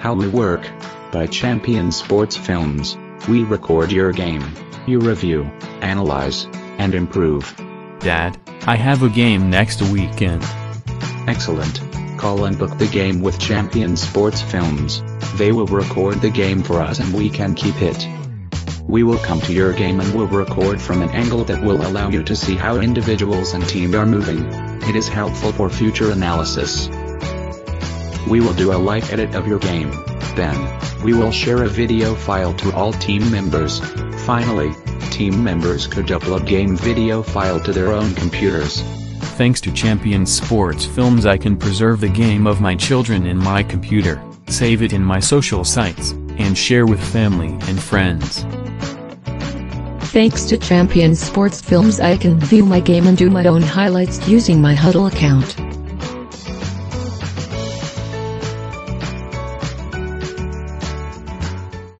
How we work. By Champion Sports Films, we record your game, you review, analyze, and improve. Dad, I have a game next weekend. Excellent. Call and book the game with Champion Sports Films. They will record the game for us and we can keep it. We will come to your game and will record from an angle that will allow you to see how individuals and team are moving. It is helpful for future analysis. We will do a live edit of your game. Then, we will share a video file to all team members. Finally, team members could upload game video file to their own computers. Thanks to Champion Sports Films, I can preserve the game of my children in my computer, save it in my social sites, and share with family and friends. Thanks to Champion Sports Films, I can view my game and do my own highlights using my Huddle account.